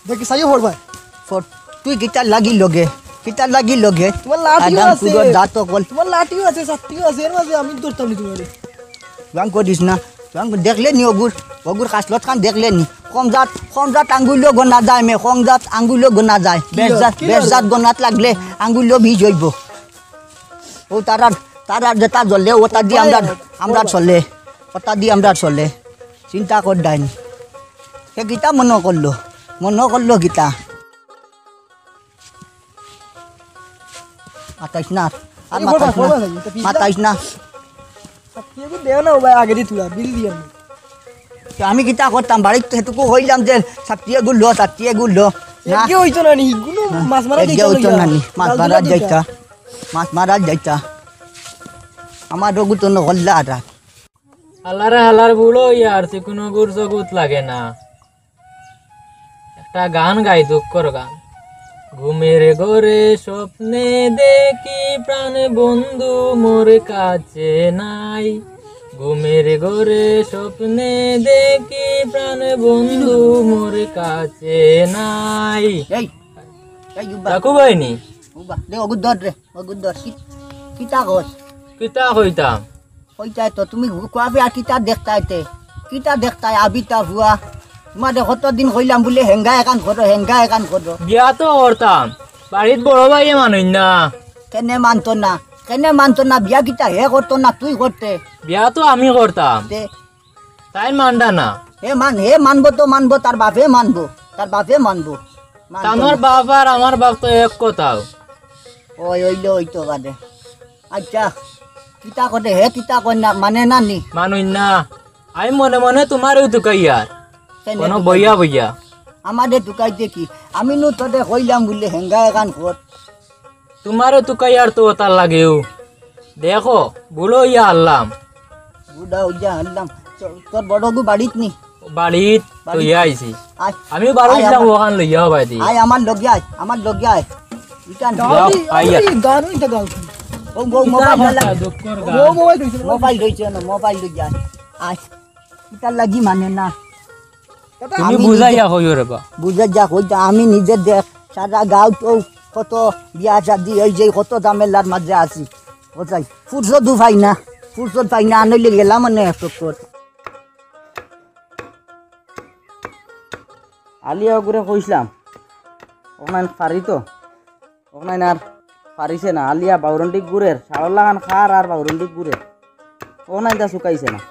দেখি চাইও পড়বাই তুই কিতার লাগি লগে তোমার লাঠিও আদাম আছে পুরো দাঁত কল তোমার লাঠিও আছে ছাত্রীও আছে এর মাঝে আমি ধরতাম নি তোমার তুই করিস না তুই দেখলে নি অগুর কাছলত খান দেখলে নি কমজাত আঙ্গুলিও গনা যায় মে কমজাত আঙ্গুলিও গনা যায় বেশজাত গনাত লাগলে আঙ্গুলিও ভিজ হইব ও তারা যেটা জ্বলে ওটা দিয়ে আমরা চলে ওটা দিয়ে আমরা চলে চিন্তা কর ডাইনি সে গীতা মনে করলো গীতা মাতাইস না আর মাতাইস না ছাত্রীকে দেও না ভাই আগে দি তুলা বিল দিয়ে আমি গীতা করতাম বাড়িতে সেটুকু হইলাম যে ছাত্রীয়ে গুলো না কি হইতো না নি গুলো মাছ মারা হইতো না নি মাছ মারা যাইতা আমার রোগু তো হল্লা আর হালার বুড়ো ইয়ার কোনো গুর জগুত লাগে না একটা গান গাই দুঃখর গান ঘুমের ঘরে স্বপ্নে দেখি প্রাণ বন্ধু মোর কাছে নাই ঘুমের ঘরে স্বপ্নে দেখি প্রাণ বন্ধু মোর কাছে নাই কাকু ভাইনি কিতা হইতাম হইতাই তো তুমি কোয়াবি আর কিতা দেখতাই আবিতা ভুয়া তোমাদের কতদিন হইলাম বলে হেঙ্গা একান করো বিয়া তো করতাম বাড়িত বড় ভাইয়ে মানুষ না কেনে মানতো না বিয়া কিতা হে করতো না তুই করতে বিয়া তো আমি করতাম তাই মানডা না হে মানবো তার বাপে মানবো আমার বাপ আর আমার বাপ তো এক কথাও ওই তো বাদে আচ্ছা কিতা করে হে কিতা কই না মানে না নি মানুষ না আমি মনে মনে তোমারও তুকাইয়ার কোনো বইয়া আমাদের তুকাইতে কি আমি নু তোদের কইলাম বলে হেঙ্গা একান কর তোমারও তুকাইয়ার তো তার লাগেও দেখো বুড়ো ইয়া আল্লাম বুড়া হইয়া আনলাম তোর বড়গু বাড়িত নি বাড়িত তো ইয়া আইছি আমি বাড়ি যাম ওখান লইয়া ভাই দি আয় আমার লগে আয় ইকান আইয়া গান হইতো গান ও মোবাইল লই যা আয় কিতা লাগি মানে না তুমি বুঝাইয়া কইও রে বা বুঝা যা কইতা আমি নিজে দেখ সারা গাঁও তো কত বিয়া শাদি এই যে কত ঝামেলার মাঝে আছি কোথায় ফুরসত পাই না আনলে গেলাম মানে আলিয়া ঘুরে কইসলাম ওখানে পারি তো ওখানে আর পারিছে না আলিয়া বাউরন্ডিক ঘুরের সাড়র লাগান খার আর বাউরন্ডিক ঘুরের ওখানে যা শুকাইছে না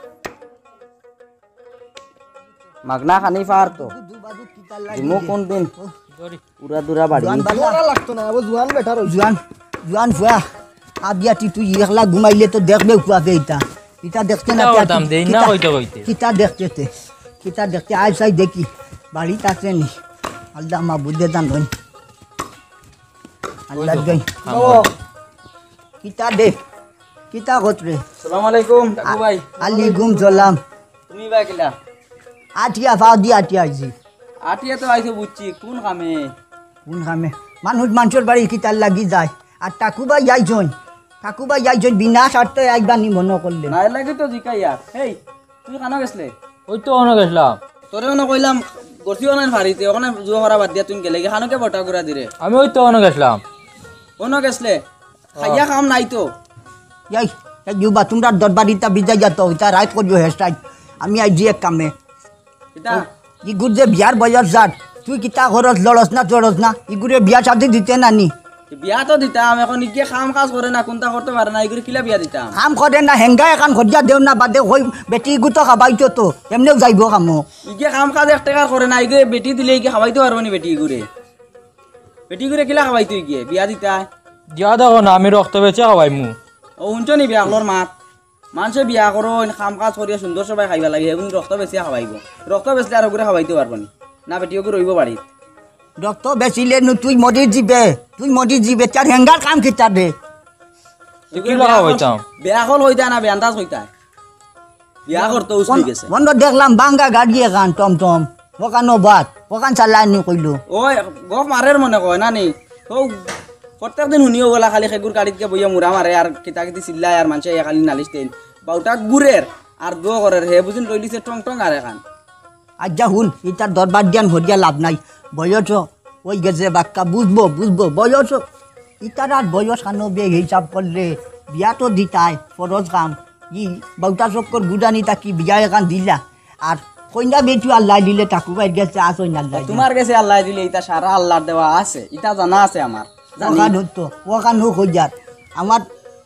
মাগনা খানি পার তো দিমু কোন দিন পুরা দুরা বাড়ি লাগতো না ও জুয়ান বেটার জুয়ান ফুয়া আবিয়া তুই একলা ঘুমাইলে তো দেখবে ফুয়াকে ইটা দেখতে না কিতা দেখতে আজ সাই দেখি বাড়িতে আছে নি আল্লাহ মা বুঝে দান ধন আল্লাহ গই কিতা গতরে আসসালামু আলাইকুম কাকু ভাই আলাইকুম সালাম তুমি ভাই কিলা আটিয়া ফাও দি আটিয়া আইছি আটিয়া তো আইছো বুঝছি কোন কামে মানুষের বাড়ি কিতার লাগি যায় আর টাকুবা যাইছন বিনা স্বার্থে একবার নি মনে করলে না লাগে তো জিকাইয়া হেই তুই কানো গেছলে ওই তো অন গেছলাম তোরে না কইলাম গছিও না ফারিতে ওখানে জুয়া করা বাদ দিয়া তুই গেলে খানোকে বটা করে দিরে আমি ওই তো অন গেছলাম কোন গেছলে খাইয়া কাম নাই তো যাই যুবা তোমরা দরবারিটা বিজাই যাত এটা রাইট করিও হেয়ারস্টাইল আমি আইজি এক কামে এটা ইগুর যে বিয়ার বয়স যার তুই কিতা খরচ লড়স না ইগুরে বিয়া শাদি দিতে নানি বিয়া তো দিতাম এখন ইকে কাম কাজ করে না কোনটা করতে পারে না ইগুরে কিলা বিয়া দিতাম কাম করে না হেঙ্গা এখন খরচা দেও না বাদে হই বেটি ইগুতো খাবাইতো তো এমনিও যাইব কামো ইকে কাম কাজ এক টাকা করে না ইগুরে বেটি দিলে ইকে খাওয়াইতে পারবো নি বেটি ইগুরে কিলা খাওয়াইতো ইকে বিয়া দিতা দিয়া দেখো না আমি রক্ত বেচে খাওয়াই মু ও শুনছ নি বিয়াকলোর মাত মানুষে বিয়া করো কাম কাজ করিয়া সুন্দর সবাই খাইবা লাগে এবং রক্ত বেচিয়া খাওয়াইব রক্ত বেচলে আর ওগুলো খাওয়াইতে পারবো নি না বেটি ওগুলো রইব বাড়িত রক্ত বেচিলে নু তুই মরি জিবে তার হেঙ্গার কাম কিতা দে বিয়া কল হইতা না বেন্দাজ হইতা বিয়া করতে উসলি গেছে বন্ধ দেখলাম বাঙ্গা গাড়ি এখান টমটম ওখানো বাদ ওখান চালাই নি কইলো ওই গপ মারের মনে কয় না নি তো প্রত্যেক দিন শুনিও গলা খালি সেগুর গাড়িতকে বইয়া মুড়া মারে আর কিতা কিতি চিল্লায় আর মানুষে খালি নালিশ দেন বাউটা গুড়ের আর দো করের হে বুঝিন লই লিছে টং টং আর এখান আজ্জা শুন ইটার দরবার দিয়ান হরিয়া লাভ নাই বয়স ওই গেছে বাক্কা বুঝবো বয়স ইটার আর বয়স আনবে হিসাব করলে বিয়া তো দিতাই ফরজ কাম ই বউটা চক্কর গুদানি তাকি বিয়া এখান দিলা আর কইনা বেটু আল্লাহ দিলে তাকু বাইর গেছে আসই না আল্লাহ তোমার কাছে আল্লাহ দিলে এটা সারা আল্লাহর দেওয়া আছে এটা জানা আছে আমার জানি। ওখান হতো ওখান হোক হইয়ার আমার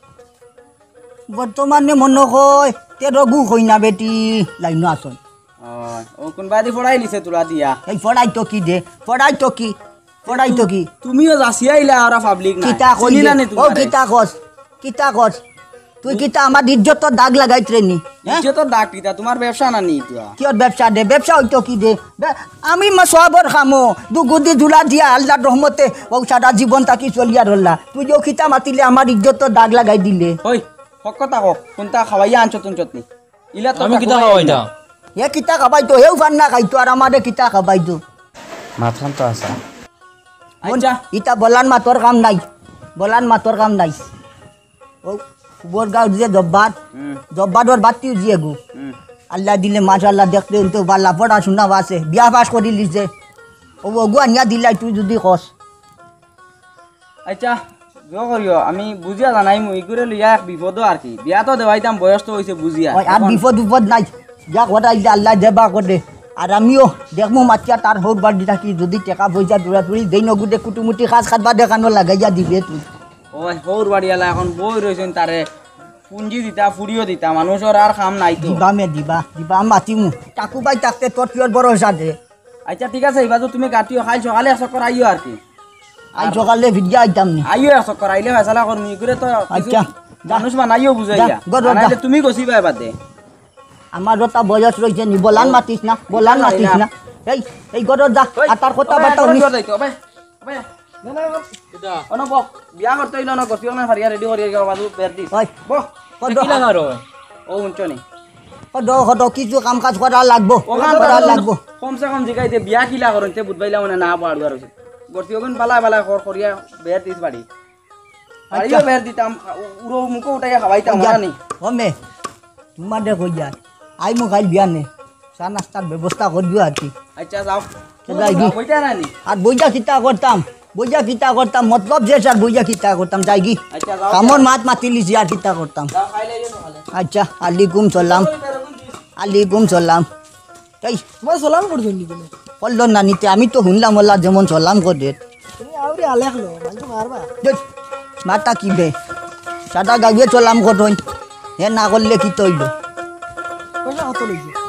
বর্তমানে মনে হয় তেরো গু কইনা বেটি লাইন আসন ও কোনবা দি পড়াই লিছে তোরা দিয়া এই পড়াই তো কি তুমিও যাসি আইলা আর পাবলিক না কিতা চিনি না নি কইলে ও কিতা কস তুই কিতা আমার ইজ্জতর দাগ লাগাইতরে নি হ্যাঁ ইজ্জত দাগ কিতা তোমার ব্যবসা না নি তুয়া কিয়র ব্যবসা হইতো কি দে আমি সবর খামো দুগুদি ঝুলা দিয়া আল্লাহর রহমতে ও সারা জীবন তাকি চলিয়া রল্লা তুই যে কিতা মাতিলে আমার ইজ্জতর দাগ লাগাই দিলে ওই হক কথা কো কোনটা খাওয়াইয়া আনছ তুনছত নি ইলা তো আমি কিতা খাওয়াইতাম এ কিতা খাবাইতো হেউ ফান্না খাইতো আর আমারে কিতা খাবাইতো মাথান তো আছে আচ্ছা ইতা বলান মাতর কাম নাই ও বরগাঁও যে জব্বাদর বাতিও দিয়ে গো আল্লাহ দিলে মাশাআল্লাহ দেখতে তো বালা পড়াশোনা আছে বিয়া পাস করে লিছে ও গু আনিয়া দিলাই তুই যদি কস আচ্ছা জো করিও আমি বুঝিয়া জানাই মই ইগুরে লিয়া এক বিপদ আর কি বিয়া তো দেওয়াইতাম বয়স তো হইছে বুঝিয়া ওই আর বিপদ নাই যা কথা আল্লাহ দেবা করে আর আমিও দেখমু মাতিয়া তার হোর বাড়ি থাকি যদি টাকা পয়সা দৌড়া তুলি দেই নগুদে কুটুমুটি খাস খাতবা দেখানো লাগাইয়া দিবে তুই ওই হৌর বাড়িয়ালা এখন বই রয়েছেন তারে পুঞ্জি দিতা ফুড়িও দিতা মানুষের আর কাম নাই তো দিবা মাতিমু টাকু পাই থাকতে তোর পিওর বড় সাথে আচ্ছা ঠিক আছে এবার তুমি কাটিও খাই সকালে এক চক্কর আইও আর কি আজ সকালে ভিডিও আইতাম নি আইও এক চক্কর আইলে ফেসলা করমি করে তো আচ্ছা, মানুষ বানাইও বুঝাইয়া যা, গরম, যা। নাইলে তুমি গছিবা এবার দে আমার ওটা বয়স রয়েছে নি বলান মাতিস না এই গরর যা আর তার কথা বার্তা অনুভব বিয়া করতে হইল না গছিও না ফারিয়া রেডি করিয়া গেল বাজু বের দি বহ কিলা গারো ও উঞ্চনি কিছু কাম কাজ করা লাগবো কমসে কম জিগাই দে বিয়া কিলা করন তে বুঝবাইলা মানে না পাড়ু আর গছিও কোন বালা করিয়া বের দিস বাড়ি আইও বের দিতাম উড়ো মুকো উঠাইয়া খাওয়াইতাম জানি হমে তোমার দেখো যা আই মু খাইল বিয়া নে চা নাস্তার ব্যবস্থা করবিও আর কি আচ্ছা যাও যাই গি। কইতা নানি আর বইজা কিতা করতাম মতলব যে স্যার বইজা কিতা করতাম যাই কি আচ্ছা যাও কামর মাত মাতিলিস আর কিতা করতাম যাও খাই লাইও সকালে আচ্ছা আলিকুম সালাম তাই মই চলাম করছো নি তুমি করলো না নিতে আমি তো শুনলাম ওলা যেমন চলাম করে তুমি আউরি আলেখ লো মানুষ মারবা মাতা কি বে সাদা গাইয়ে চলাম কর হে না করলে কি তৈল পয়সা কত লইছে